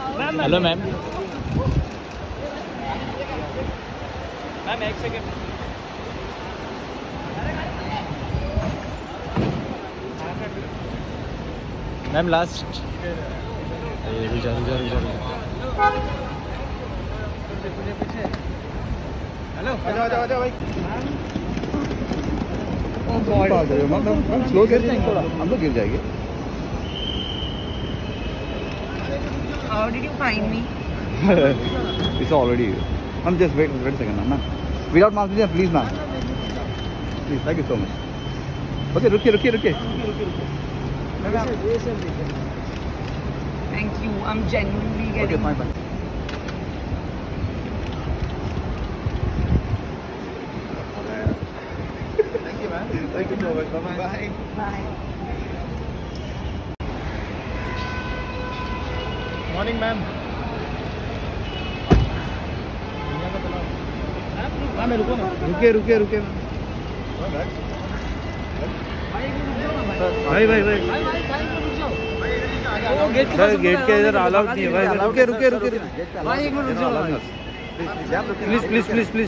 Hello ma'am. Ma'am एक second. Ma'am last. Hello आजा भाई। मैम स्लो गिर जाएंगे थोड़ा, हम लोग गिर जाएंगे। How did you find me? It's already. I'm just wait a second, ma'am. Without mask, please, ma'am. Please, thank you so much. Okay, रुकिए. Thank you. I'm genuinely getting. Okay, fine. Thank you, ma'am. Thank you so much. Bye. Bye. Morning, ma'am. Ma'am रुको ना। रुकिए ma'am. भाई sir gate के इधर allowed नहीं है भाई। रुकिए भाई एक मिनट रुक जाओ प्लीज।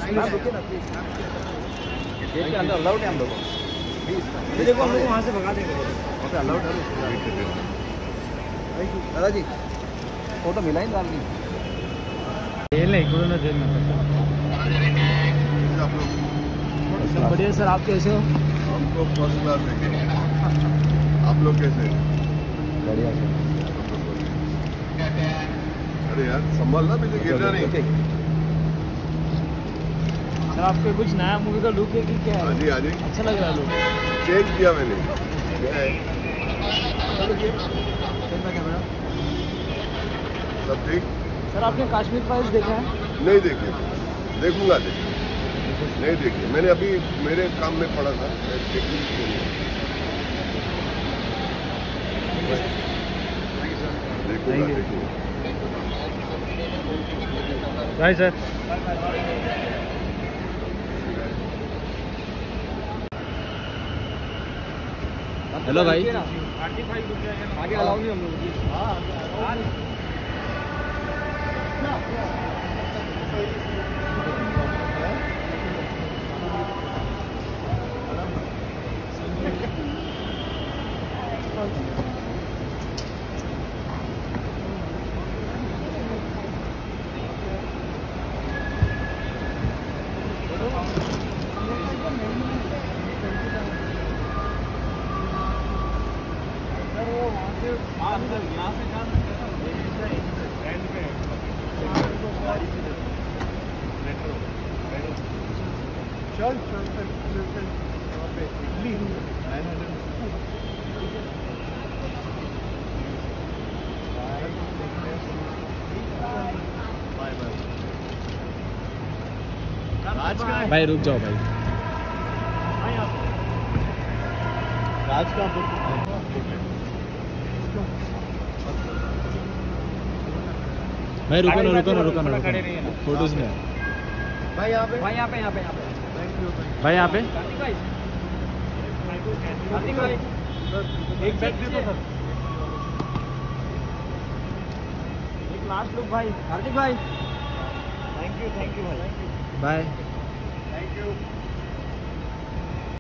गेट के अंदर अलाउड है हम लोगों को। देखो हम लोग वहाँ से भगा देंगे। ओके अलाउड है दादा जी। फोटो मिला ही डाल दी। जेल नहीं कोई ना जेल में। बढ़िया सर, आप कैसे हो? हमको फर्स्ट क्लास देंगे। आप लोग कैसे? बढ़िया सर। अरे यार संभाल ना, मुझे गिरना नहीं। सर आपके कुछ नया मूवी का लुक है कि क्या है? हाँ जी अच्छा लग रहा है लुक। चेंज किया मैंने। सब ठीक? सर आपने कश्मीर फाइल्स देखा है? नहीं देखे, देखूंगा। नहीं देखिए, मैंने अभी मेरे काम में पड़ा था। देखूंगा। Bye sir. हेलो भाई। आगे अलाउ नहीं हम लोग। चल भाई रुक जाओ भाई। राज का भाई रुको ना फोटोज में। भाई यहाँ पे भाई एक बैग दे दो सर। एक लास्ट लुक भाई। हार्दिक भाई थैंक यू भाई। बाय। Thank you.